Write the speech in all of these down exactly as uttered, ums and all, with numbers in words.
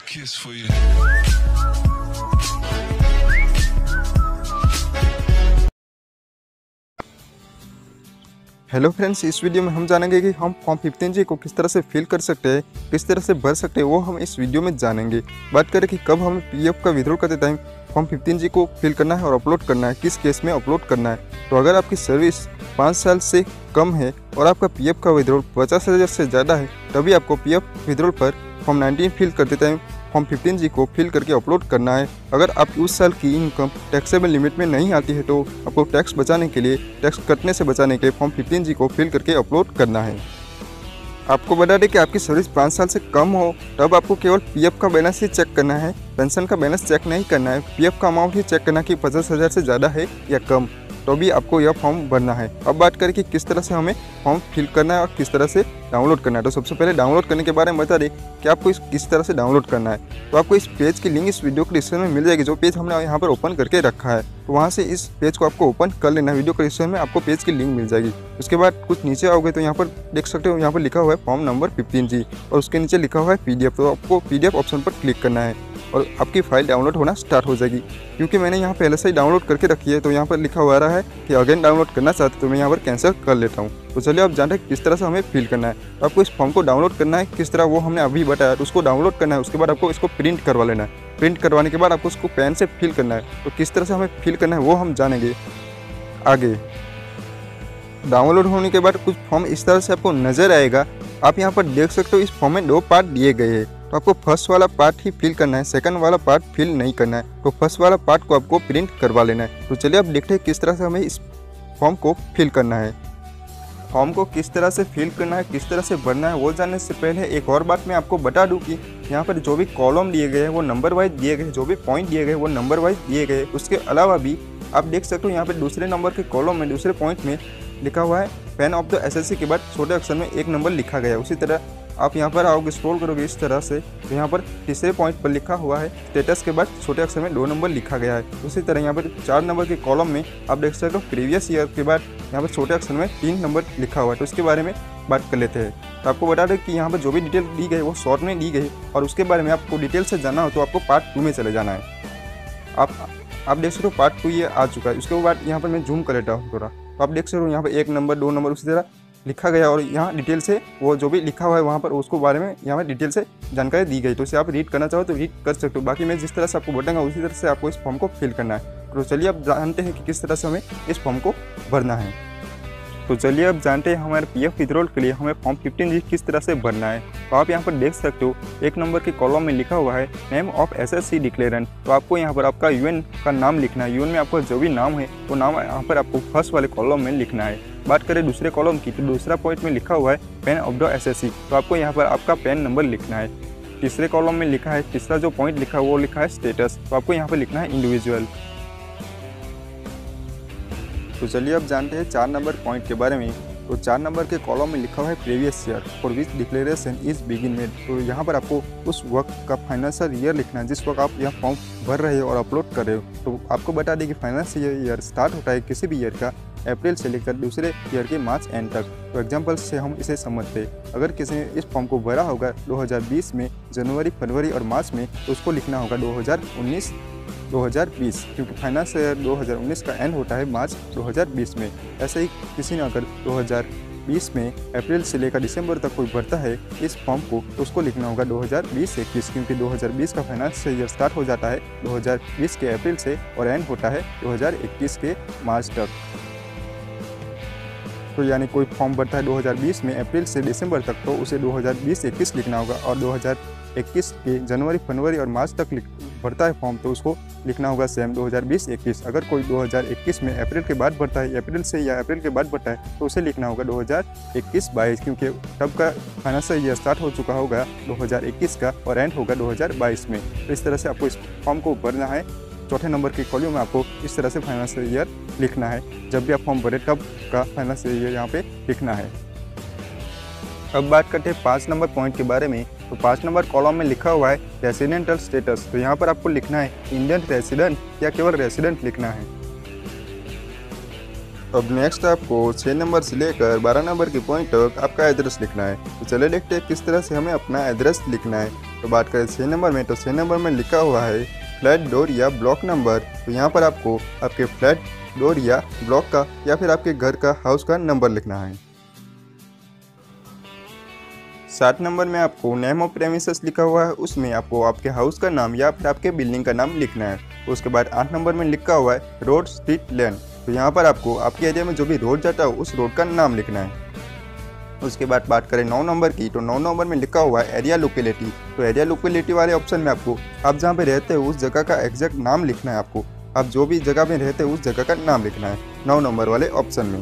kiss for you. Hello friends, इस video में हम जानेंगे कि हम फॉर्म फिफ्टीन जी को किस तरह से फिल कर सकते हैं, किस तरह से भर सकते हैं, वो हम इस वीडियो में जानेंगे। बात करें कि कब हमें पीएफ का विड्रॉल करते टाइम फॉर्म फिफ्टीन जी को फिल करना है और अपलोड करना है, किस केस में अपलोड करना है। तो अगर आपकी सर्विस पाँच साल से कम है और आपका पीएफ का विड्रॉल पचास हज़ार से ज़्यादा है, तभी आपको पीएफ विड्रॉल पर फॉर्म नाइनटीन फिल करते टाइम फॉर्म फिफ्टीन जी को फिल करके अपलोड करना है। अगर आप उस साल की इनकम टैक्सेबल लिमिट में नहीं आती है तो आपको टैक्स बचाने के लिए, टैक्स कटने से बचाने के लिए फॉर्म फिफ्टीन जी को फिल करके अपलोड करना है। आपको बता दें कि आपकी सर्विस पाँच साल से कम हो तब आपको केवल पीएफ का बैलेंस ही चेक करना है, पेंशन का बैलेंस चेक नहीं करना है। पीएफ का अमाउंट ही चेक करना कि पचास हज़ार से ज़्यादा है या कम, तो भी आपको यह फॉर्म भरना है। अब बात करें कि किस तरह से हमें फॉर्म फिल करना है और किस तरह से डाउनलोड करना है। तो सबसे पहले डाउनलोड करने के बारे में बता दें कि आपको इस किस तरह से डाउनलोड करना है। तो आपको इस पेज की लिंक इस वीडियो के डिस्क्रिप्शन में मिल जाएगी, जो पेज हमने यहाँ पर ओपन करके रखा है। तो वहाँ से इस पेज को आपको ओपन कर लेना है। वीडियो के डिस्क्रिप्शन में आपको पेज की लिंक मिल जाएगी। उसके बाद कुछ नीचे आओगे तो यहाँ पर देख सकते हो, यहाँ पर लिखा हुआ है फॉर्म नंबर फिफ्टीन जी और उसके नीचे लिखा हुआ है पीडीएफ। तो आपको पीडीएफ ऑप्शन पर क्लिक करना है और आपकी फाइल डाउनलोड होना स्टार्ट हो जाएगी। क्योंकि मैंने यहाँ पहले से ही डाउनलोड करके रखी है तो यहाँ पर लिखा हुआ आ रहा है कि अगेन डाउनलोड करना चाहते तो मैं यहाँ पर कैंसिल कर लेता हूँ। तो चलिए आप जानते हैं किस तरह से हमें फिल करना है। तो आपको इस फॉर्म को डाउनलोड करना है, किस तरह वो हमने अभी बताया, तो उसको डाउनलोड करना है। उसके बाद आपको इसको प्रिंट करवा लेना है। प्रिंट करवाने के बाद आपको उसको पेन से फिल करना है। तो किस तरह से हमें फिल करना है वो हम जानेंगे आगे। डाउनलोड होने के बाद कुछ फॉर्म इस तरह से आपको नज़र आएगा। आप यहाँ पर देख सकते हो इस फॉर्म में दो पार्ट दिए गए हैं। तो आपको फर्स्ट वाला पार्ट ही फिल करना है, सेकंड वाला पार्ट फिल नहीं करना है। तो फर्स्ट वाला पार्ट को आपको प्रिंट करवा लेना है। तो चलिए आप देखते हैं किस तरह से हमें इस फॉर्म को फिल करना है। फॉर्म को किस तरह से फिल करना है, किस तरह से भरना है, वो जानने से पहले एक और बात मैं आपको बता दूं कि यहाँ पर जो भी कॉलम दिए गए हैं वो नंबर वाइज दिए गए, जो भी पॉइंट दिए गए वो नंबर वाइज दिए गए। उसके अलावा भी आप देख सकते हो यहाँ पर दूसरे नंबर के कॉलम में, दूसरे पॉइंट में लिखा हुआ है पेन ऑफ द एसएससी के बाद छोटे अक्षर में एक नंबर लिखा गया है। उसी तरह आप यहाँ पर आओगे, स्क्रॉल करोगे इस तरह से, तो यहाँ पर तीसरे पॉइंट पर लिखा हुआ है स्टेटस के बाद छोटे अक्षर में दो नंबर लिखा गया है। उसी तरह यहाँ पर चार नंबर के कॉलम में आप देख सकते हो प्रीवियस ईयर के बाद यहाँ पर छोटे अक्षर में तीन नंबर लिखा हुआ है। तो इसके बारे में बात कर लेते हैं। तो आपको बता दें कि यहाँ पर जो भी डिटेल दी गई वो शॉर्ट में दी गई और उसके बारे में आपको डिटेल से जानना हो तो आपको पार्ट टू में चले जाना है। आप आप देख सकते हो पार्ट टू ये आ चुका है। उसके बाद यहाँ पर मैं जूम कर लेता हूँ थोड़ा, तो आप देख सकते हो यहाँ पर एक नंबर, दो नंबर उसी तरह लिखा गया और यहाँ डिटेल से वो जो भी लिखा हुआ है वहाँ पर उसको बारे में यहाँ पर डिटेल से जानकारी दी गई। तो इसे आप रीड करना चाहो तो रीड कर सकते हो। बाकी मैं जिस तरह से आपको बताऊंगा उसी तरह से आपको इस फॉर्म को फिल करना है। तो चलिए आप जानते हैं कि किस तरह से हमें इस फॉर्म को भरना है। तो चलिए अब जानते हैं हमारे पीएफ विड्रॉल के लिए हमें फॉर्म फिफ्टीन जी किस तरह से भरना है। तो आप यहाँ पर देख सकते हो एक नंबर के कॉलम में लिखा हुआ है नेम ऑफ एसएससी डिक्लेरेंट। तो आपको यहाँ पर आपका यूएन का नाम लिखना है। यूएन में आपका जो भी नाम है वो नाम यहाँ पर आपको फर्स्ट वाले कॉलम में लिखना है। बात करें दूसरे कॉलम की तो दूसरा पॉइंट में लिखा हुआ है पेन ऑफ द एसएससी। तो आपको यहाँ पर आपका पेन नंबर लिखना है। तीसरे कॉलम में लिखा है, तीसरा जो पॉइंट लिखा है वो लिखा है स्टेटस। तो आपको यहाँ पर लिखना है इंडिविजुअल। तो चलिए अब जानते हैं चार नंबर पॉइंट के बारे में। तो चार नंबर के कॉलम में लिखा हुआ है previous year for which declaration is बिगिन मेड। तो यहाँ पर आपको उस वक्त का फाइनेंशियल ईयर लिखना है जिस वक्त आप यह फॉर्म भर रहे हो और अपलोड कर रहे हो। तो आपको बता दें कि फाइनेंशियल ईयर स्टार्ट होता है किसी भी ईयर का अप्रैल से लेकर दूसरे ईयर के मार्च एंड तक। तो एग्जाम्पल से हम इसे समझते हैं, अगर किसी ने इस फॉर्म को भरा होगा दो हज़ार बीस में जनवरी, फरवरी और मार्च में, तो उसको लिखना होगा दो हज़ार उन्नीस दो हज़ार बीस, क्योंकि फाइनेंस ईयर दो हज़ार उन्नीस का एंड होता है मार्च दो हज़ार बीस में। ऐसे ही किसी ने अगर दो हज़ार बीस में अप्रैल से लेकर दिसंबर तक कोई भरता है इस फॉर्म को तो उसको लिखना होगा दो हज़ार बीस इक्कीस, क्योंकि दो हज़ार बीस का फाइनेंस ईयर स्टार्ट हो जाता है दो हज़ार बीस के अप्रैल से और एंड होता है दो हज़ार इक्कीस के मार्च तक। तो यानी कोई फॉर्म भरता है दो हज़ार बीस में अप्रैल से दिसंबर तक तो उसे दो हज़ार बीस इक्कीस लिखना होगा, और दो हज़ार इक्कीस के जनवरी, फरवरी और मार्च तक भरता है फॉर्म तो उसको लिखना होगा सेम दो हज़ार बीस इक्कीस। अगर कोई दो हज़ार इक्कीस में अप्रैल के बाद भरता है, अप्रैल से या अप्रैल के बाद भरता है तो उसे लिखना होगा दो हज़ार इक्कीस बाईस, क्योंकि तब का फाइनेंशियल ईयर स्टार्ट हो चुका होगा दो हज़ार इक्कीस का और एंड होगा दो हज़ार बाईस में। तो इस तरह से आपको इस फॉर्म को भरना है। चौथे नंबर के कॉलम में आपको इस तरह से फाइनेंशियल ईयर लिखना है। जब भी आप फॉर्म भरे तब का फाइनेंशियल ईयर यहाँ पे लिखना है। अब बात करते हैं पाँच नंबर पॉइंट के बारे में। तो पाँच नंबर कॉलम में लिखा हुआ है रेसिडेंटल स्टेटस। तो यहाँ पर आपको लिखना है इंडियन रेसिडेंट या केवल रेसिडेंट लिखना है। अब नेक्स्ट आपको छः नंबर से लेकर बारह नंबर के पॉइंट तक आपका एड्रेस लिखना है। तो चले देखते हैं किस तरह से हमें अपना एड्रेस लिखना है। तो बात करें छः नंबर में, तो छः नंबर में लिखा हुआ है फ्लैट डोर या ब्लॉक नंबर। तो यहाँ पर आपको आपके फ्लैट डोर या ब्लॉक का या फिर आपके घर का हाउस का नंबर लिखना है। सात नंबर में आपको नेम ऑफ प्रेमिसेस लिखा हुआ है, उसमें आपको आपके हाउस का नाम या फिर आपके बिल्डिंग का नाम लिखना है। उसके बाद आठ नंबर में लिखा हुआ है रोड, स्ट्रीट, लेन। तो यहाँ पर आपको आपके एरिया में जो भी रोड जाता है उस रोड का नाम लिखना है। उसके बाद बात करें नौ नंबर की, तो नौ नंबर में लिखा हुआ है एरिया लोकेलिटी। तो एरिया लोकेलिटी वाले ऑप्शन में आपको आप जहाँ पे रहते हो उस जगह का एग्जैक्ट नाम लिखना है। आपको आप जो भी जगह में रहते हो उस जगह का नाम लिखना है नौ नंबर वाले ऑप्शन में।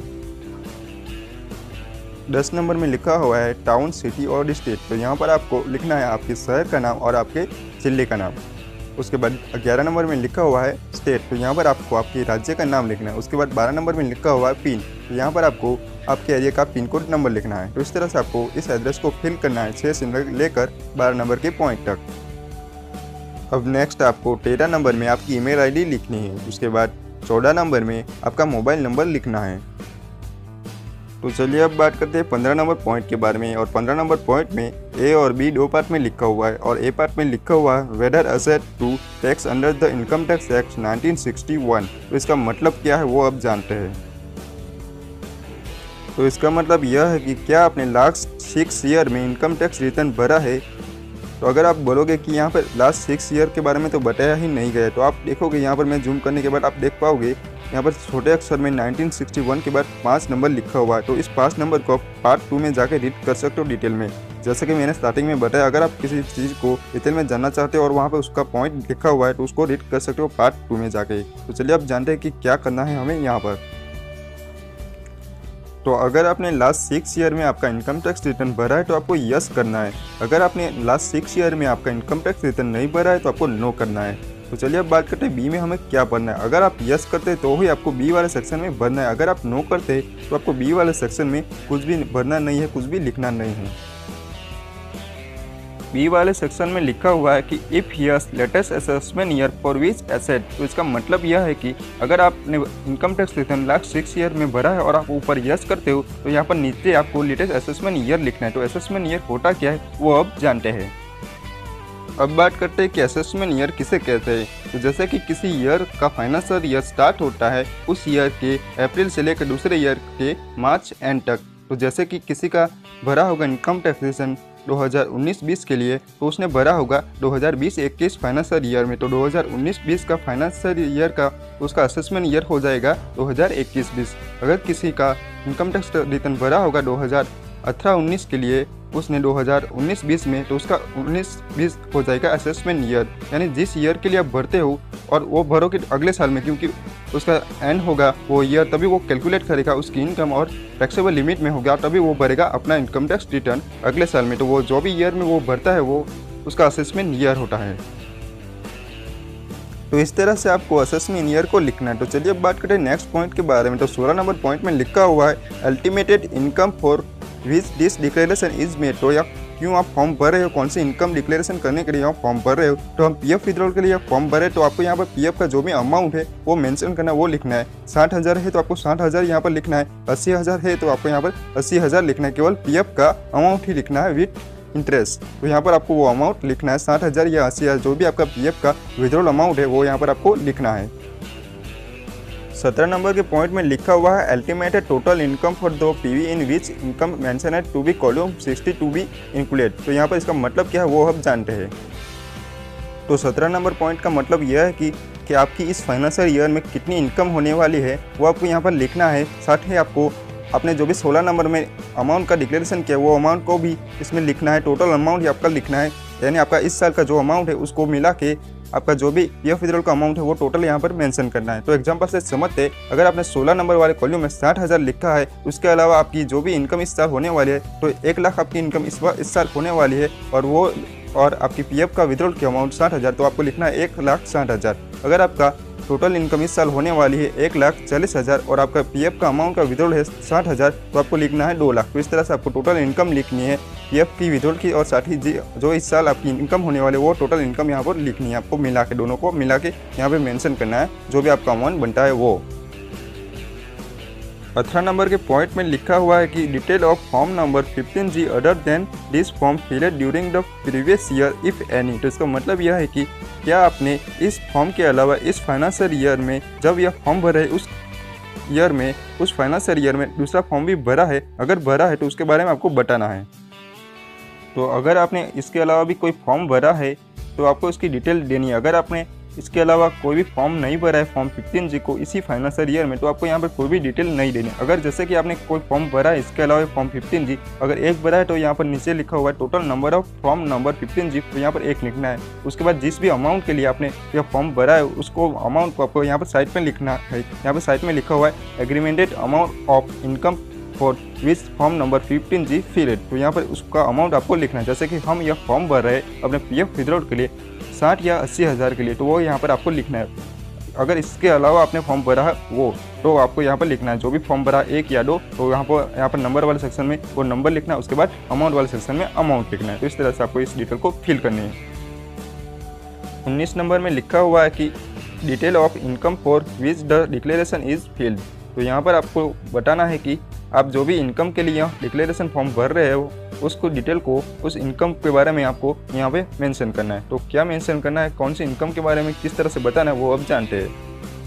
दस नंबर में लिखा हुआ है टाउन, सिटी और डिस्ट्रिक्ट। तो यहाँ पर आपको लिखना है आपके शहर का नाम और आपके जिले का नाम। उसके बाद ग्यारह नंबर में लिखा हुआ है स्टेट। तो यहाँ पर आपको आपके राज्य का नाम लिखना है। उसके बाद बारह नंबर में लिखा हुआ है पिन। तो यहाँ पर आपको आपके एरिया का पिन कोड नंबर लिखना है। तो इस तरह से आपको इस एड्रेस को फिल करना है छः से लेकर बारह नंबर के पॉइंट तक। अब नेक्स्ट आपको तेरह नंबर में आपकी ईमेल आईडी लिखनी है। उसके बाद चौदह नंबर में आपका मोबाइल नंबर लिखना है। तो चलिए अब बात करते हैं पंद्रह नंबर पॉइंट के बारे में। और पंद्रह नंबर पॉइंट में ए और बी दो पार्ट में लिखा हुआ है। और ए पार्ट में लिखा हुआ है whether assessed to tax under the income tax act nineteen sixty one. तो इसका मतलब क्या है वो अब जानते हैं। तो इसका मतलब यह है कि क्या आपने लास्ट सिक्स ईयर में इनकम टैक्स रिटर्न भरा है। तो अगर आप बोलोगे कि यहाँ पर लास्ट सिक्स ईयर के बारे में तो बताया ही नहीं गया, तो आप देखोगे यहाँ पर मैं जूम करने के बाद आप देख पाओगे यहाँ पर छोटे अक्षर में नाइनटीन सिक्सटी वन के बाद पाँच नंबर लिखा हुआ है। तो इस पाँच नंबर को आप पार्ट टू में जाके रीड कर सकते हो डिटेल में। जैसे कि मैंने स्टार्टिंग में बताया, अगर आप किसी चीज़ को डिटेल में जानना चाहते हो और वहाँ पर उसका पॉइंट लिखा हुआ है तो उसको रीड कर सकते हो पार्ट टू में जाके। तो चलिए अब जानते हैं कि क्या करना है हमें यहाँ पर। तो अगर आपने लास्ट सिक्स ईयर में आपका इनकम टैक्स रिटर्न भरा है तो आपको यस करना है। अगर आपने लास्ट सिक्स ईयर में आपका इनकम टैक्स रिटर्न नहीं भरा है तो आपको नो करना है। तो चलिए अब बात करते हैं बी में हमें क्या भरना है। अगर आप यस करते तो ही आपको बी वाले सेक्शन में भरना है। अगर आप नो करते तो आपको बी वाले सेक्शन में कुछ भी भरना नहीं है, कुछ भी लिखना नहीं है। बी वाले सेक्शन में लिखा हुआ है कि if yes latest assessment year for which assessed. तो इसका मतलब यह है कि अगर आपने income tax return last six year में भरा है और आप ऊपर यस करते हो तो यहाँ पर नीचे आपको लेटेस्ट असेसमेंट ईयर लिखना है। तो असेसमेंट ईयर होता क्या है वो अब जानते हैं। अब बात करते हैं कि असेसमेंट ईयर किसे कहते हैं। तो जैसे कि किसी ईयर का फाइनेंशियल ईयर स्टार्ट होता है उस ईयर के अप्रैल से लेकर दूसरे ईयर के मार्च एंड तक। तो जैसे कि किसी का भरा होगा इनकम टैक्स रिटर्न दो हज़ार उन्नीस बीस के लिए तो उसने भरा होगा दो हज़ार बीस इक्कीस फाइनेंशियल ईयर में। तो दो हज़ार उन्नीस बीस का फाइनेंशियल ईयर का उसका असेसमेंट ईयर हो जाएगा दो हज़ार इक्कीस बीस। अगर किसी का इनकम टैक्स रिटर्न भरा होगा दो हज़ार अठारह उन्नीस के लिए उसने दो हज़ार उन्नीस बीस में तो उसका उन्नीस बीस हो जाएगा असेसमेंट ईयर। यानी जिस ईयर के लिए आप भरते हो और वो भरोगे अगले साल में, क्योंकि उसका एंड होगा वो ईयर, तभी वो कैलकुलेट करेगा उसकी इनकम और टैक्सेबल लिमिट में होगा, तभी वो भरेगा अपना इनकम टैक्स रिटर्न अगले साल में। तो वो जो भी ईयर में वो भरता है वो उसका असेसमेंट ईयर होता है। तो इस तरह से आपको असेसमेंट ईयर को लिखना है। तो चलिए अब बात करें नेक्स्ट पॉइंट के बारे में। तो सोलह नंबर पॉइंट में लिखा हुआ है estimated income for which this declaration is made. तो या क्यों आप फॉर्म भर रहे हो, कौन सी इनकम डिक्लेरेशन करने के लिए आप फॉर्म भर रहे हो। तो हम पीएफ विड्रॉल के लिए फॉर्म भरे तो आपको यहाँ पर पीएफ का जो भी अमाउंट है वो मेंशन करना, वो लिखना है। साठ हज़ार है तो आपको साठ हज़ार यहाँ पर लिखना है। अस्सी हज़ार है तो आपको यहाँ पर अस्सी हज़ार लिखना है। केवल पीएफ का अमाउंट ही लिखना है विथ इंटरेस्ट। तो यहाँ पर आपको वो अमाउंट लिखना है, साठ हज़ार या अस्सी हज़ार जो भी आपका पीएफ का विड्रॉल अमाउंट है वो यहाँ पर आपको लिखना है। सत्रह नंबर के पॉइंट में लिखा हुआ है अल्टीमेटेड टोटल इनकम फॉर दो PV in which income mentioned to be column sixty two be included. तो यहाँ पर इसका मतलब क्या है वो हम जानते हैं। तो सत्रह नंबर पॉइंट का मतलब यह है कि कि आपकी इस फाइनेंशियल ईयर में कितनी इनकम होने वाली है वो आपको यहाँ पर लिखना है। साथ ही आपको आपने जो भी सोलह नंबर में अमाउंट का डिक्लेरेशन किया वो अमाउंट को भी इसमें लिखना है। टोटल अमाउंट ही आपका लिखना है, यानी आपका इस साल का जो अमाउंट है उसको मिला के आपका जो भी पीएफ विड्रॉल का अमाउंट है वो टोटल यहाँ पर मेंशन करना है। तो एग्जांपल से समझते, अगर आपने सोलह नंबर वाले कॉलम में साठ हज़ार लिखा है, उसके अलावा आपकी जो भी इनकम इस साल होने वाली है तो एक लाख आपकी इनकम इस बार इस साल होने वाली है और वो और आपकी पीएफ का विड्रॉल की अमाउंट साठ हज़ार, तो आपको लिखना है एक लाख साठ हज़ार। अगर आपका टोटल इनकम इस साल होने वाली है एक लाख चालीस हज़ार और आपका पीएफ का अमाउंट का विड्रॉल है साठ हज़ार, तो आपको लिखना है दो लाख। तो इस तरह से आपको टोटल इनकम लिखनी है, पीएफ की विड्रॉल की और साथ ही जो इस साल आपकी इनकम होने वाले वो टोटल इनकम यहाँ पर लिखनी है। आपको मिला के दोनों को मिला के यहाँ पे मेंशन करना है जो भी आपका अमाउंट बनता है वो। अठारह नंबर के पॉइंट में लिखा हुआ है कि detail of form number fifteen G other than this form filled during the previous year if any. तो इसका मतलब यह है कि क्या आपने इस फॉर्म के अलावा इस फाइनेंशियल ईयर में जब यह फॉर्म भरा है उस ईयर में उस फाइनेंशियल ईयर में दूसरा फॉर्म भी भरा है, अगर भरा है तो उसके बारे में आपको बताना है। तो अगर आपने इसके अलावा भी कोई फॉर्म भरा है तो आपको इसकी डिटेल देनी है। अगर आपने इसके अलावा कोई भी फॉर्म नहीं भरा है फॉर्म फिफ्टीन जी को इसी फाइनेंशियल ईयर में, तो आपको यहाँ पर कोई भी डिटेल नहीं देनी। अगर जैसे कि आपने कोई फॉर्म भरा है इसके अलावा फॉर्म फिफ्टीन जी अगर एक भरा है तो यहाँ पर नीचे लिखा हुआ है total number of form number fifteen G, तो यहाँ पर एक लिखना है। उसके बाद जिस भी अमाउंट के लिए आपने यह फॉर्म भरा है उसको अमाउंट को आपको यहाँ पर साइड में लिखना है। यहाँ पर साइड में लिखा हुआ है aggregated amount of income for which form number fifteen G filed, तो यहाँ पर उसका अमाउंट आपको लिखना है। जैसे कि हम यह फॉर्म भर रहे हैं अपने पी एफ विथड्रॉल के लिए साठ या अस्सी हज़ार के लिए, तो वो यहाँ पर आपको लिखना है। अगर इसके अलावा आपने फॉर्म भरा है वो तो आपको यहाँ पर लिखना है। जो भी फॉर्म भरा एक या दो तो यहाँ पर यहाँ पर नंबर वाले सेक्शन में वो नंबर लिखना है, उसके बाद अमाउंट वाले सेक्शन में अमाउंट लिखना है। तो इस तरह से आपको इस डिटेल को फिल करनी है। उन्नीस नंबर में लिखा हुआ है कि detail of income for which the declaration is filed, तो यहाँ पर आपको बताना है कि आप जो भी इनकम के लिए डिक्लेरेशन फॉर्म भर रहे हो उसको डिटेल को उस इनकम के बारे में आपको यहाँ पे मेंशन करना है। तो क्या मेंशन करना है, कौन सी इनकम के बारे में किस तरह से बताना है वो अब जानते हैं।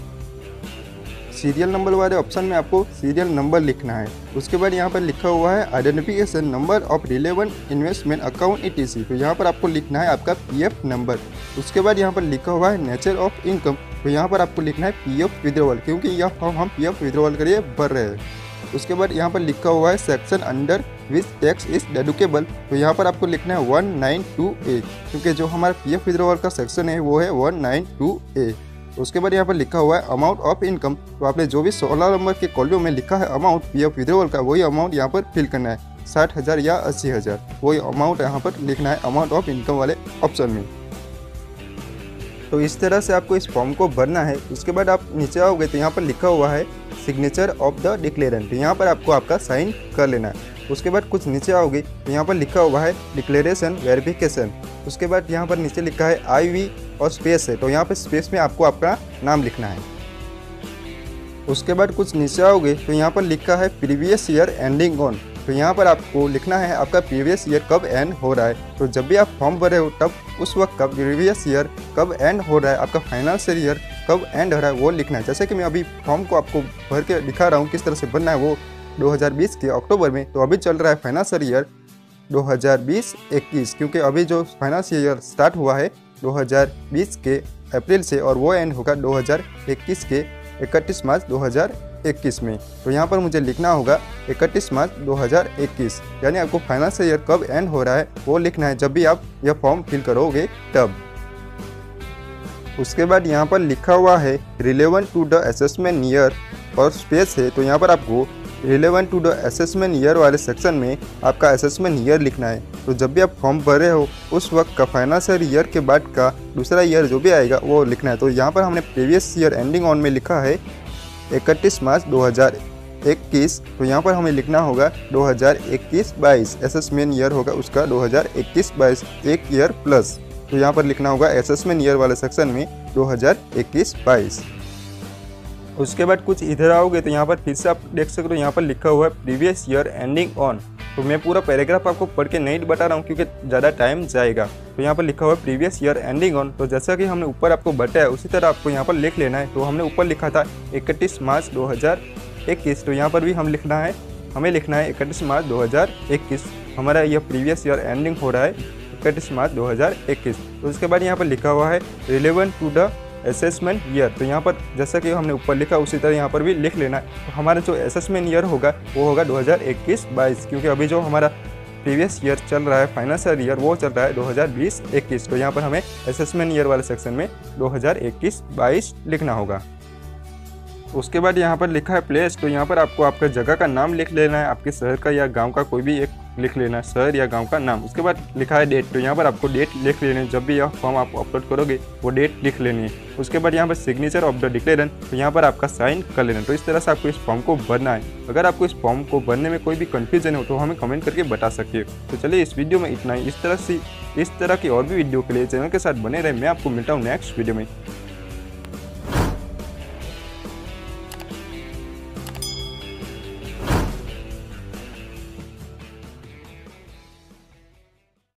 सीरियल नंबर वाले ऑप्शन में आपको सीरियल नंबर लिखना है। उसके बाद यहाँ पर लिखा हुआ है identification number of relevant investment account E T C, तो यहाँ पर आपको लिखना है आपका पी एफ नंबर। उसके बाद यहाँ पर लिखा हुआ है नेचर ऑफ इनकम, तो यहाँ पर आपको लिखना है पी एफ विड्रॉवल, क्योंकि यह फॉर्म हम पी एफ विड्रॉवल के लिए भर रहे हैं। उसके बाद यहाँ पर लिखा हुआ है section under which tax is deductible, तो यहाँ पर आपको लिखना है वन नाइन टू ए, क्योंकि जो हमारा पी एफ विड्रॉवल का सेक्शन है वो है वन नाइन टू ए। उसके बाद यहाँ पर लिखा हुआ है अमाउंट ऑफ इनकम, तो आपने जो भी सोलह नंबर के कॉलम में लिखा है अमाउंट पी एफ विड्रॉवल का वही अमाउंट यहाँ पर फिल करना है। साठ हज़ार या अस्सी हज़ार वही अमाउंट यहाँ पर लिखना है अमाउंट ऑफ इनकम वाले ऑप्शन में। तो इस तरह से आपको इस फॉर्म को भरना है। उसके बाद आप नीचे आओगे तो यहाँ पर लिखा हुआ है सिग्नेचर ऑफ द डिक्लेरेंट, यहाँ पर आपको आपका साइन कर लेना है। उसके बाद कुछ नीचे आओगे तो यहाँ पर लिखा हुआ है डिक्लेरेशन वेरिफिकेशन। उसके बाद यहाँ पर नीचे लिखा है आई वी और स्पेस है, तो यहाँ पर स्पेस में आपको आपका नाम लिखना है। उसके बाद कुछ नीचे आओगे तो यहाँ पर लिखा है प्रीवियस ईयर एंडिंग ऑन, तो यहाँ पर आपको लिखना है आपका प्रीवियस ईयर कब एंड हो रहा है। तो जब भी आप फॉर्म भरे हो तब उस वक्त का प्रीवियस ईयर कब एंड हो रहा है, आपका फाइनेंशियल ईयर कब एंड हो रहा है वो लिखना है। जैसे कि मैं अभी फॉर्म को आपको भर के दिखा रहा हूँ किस तरह से बनना है वो दो हज़ार बीस के अक्टूबर में, तो अभी चल रहा है फाइनेंशियल ईयर दो हज़ार बीस इक्कीस, क्योंकि अभी जो फाइनेंशियल ईयर स्टार्ट हुआ है दो हज़ार बीस के अप्रैल से और वो एंड होगा दो हज़ार इक्कीस के इकतीस मार्च दो हज़ार इक्कीस में। तो यहाँ पर मुझे लिखना होगा इकतीस मार्च दो हज़ार इक्कीस, यानी आपको फाइनेंशियल ईयर कब एंड हो रहा है वो लिखना है जब भी आप यह फॉर्म फिल करोगे तब। उसके बाद यहाँ पर लिखा हुआ है relevant to the assessment year और स्पेस है, तो यहाँ पर आपको relevant to the assessment year वाले सेक्शन में आपका असेसमेंट ईयर लिखना है। तो जब भी आप फॉर्म भर रहे हो उस वक्त का फाइनेंशियल ईयर के बाद का दूसरा ईयर जो भी आएगा वो लिखना है। तो यहाँ पर हमने प्रीवियस ईयर एंडिंग ऑन में लिखा है इकतीस मार्च दो हज़ार इक्कीस, तो यहाँ पर हमें लिखना होगा दो हज़ार इक्कीस बाईस, असेसमेंट ईयर होगा उसका दो हज़ार इक्कीस बाईस एक ईयर प्लस, तो यहाँ पर लिखना होगा असेसमेंट ईयर वाले सेक्शन में दो हज़ार इक्कीस बाईस। उसके बाद कुछ इधर आओगे तो यहाँ पर फिर से आप देख सकते हो यहाँ पर लिखा हुआ है प्रीवियस ईयर एंडिंग ऑन, तो मैं पूरा पैराग्राफ आपको पढ़ के नहीं बता रहा हूँ क्योंकि ज़्यादा टाइम जाएगा। तो यहाँ पर लिखा हुआ है प्रीवियस ईयर एंडिंग ऑन, तो जैसा कि हमने ऊपर आपको बताया उसी तरह आपको यहाँ पर लिख लेना है। तो हमने ऊपर लिखा था इकतीस मार्च दो हज़ार इक्कीस, तो यहाँ पर भी हम लिखना है हमें लिखना है इकतीस मार्च दो हज़ार इक्कीस, हमारा यह प्रीवियस ईयर एंडिंग हो रहा है इकतीस मार्च दो हज़ार इक्कीस। तो उसके बाद यहाँ पर लिखा हुआ है relevant to the assessment year, तो यहाँ पर जैसा कि हमने ऊपर लिखा उसी तरह यहाँ पर भी लिख लेना है। तो हमारा जो असेसमेंट ईयर होगा वो होगा दो हज़ार इक्कीस बाईस, क्योंकि अभी जो हमारा प्रीवियस ईयर चल रहा है फाइनेंशियल ईयर वो चल रहा है दो हज़ार बीस इक्कीस, तो यहाँ पर हमें असेसमेंट ईयर वाले सेक्शन में दो हज़ार इक्कीस बाईस लिखना होगा। उसके बाद यहाँ पर लिखा है प्लेस, तो यहाँ पर आपको आपका जगह का नाम लिख लेना है, आपके शहर का या गांव का कोई भी एक लिख लेना है, शहर या गांव का नाम। उसके बाद लिखा है डेट, तो यहाँ पर आपको डेट लिख लेनी है, जब भी यह फॉर्म आप अपलोड करोगे वो डेट लिख लेनी है। उसके बाद यहाँ पर सिग्नेचर ऑफ द डिक्लेरेंट, तो यहाँ पर आपका साइन कर लेना है। तो इस तरह से आपको इस फॉर्म को भरना है। अगर आपको इस फॉर्म को भरने में कोई भी कन्फ्यूजन हो तो हमें कमेंट करके बता सकते हो। तो चलिए इस वीडियो में इतना ही। इस तरह से इस तरह की और भी वीडियो के लिए चैनल के साथ बने रहे। मैं आपको मिलता हूँ नेक्स्ट वीडियो में।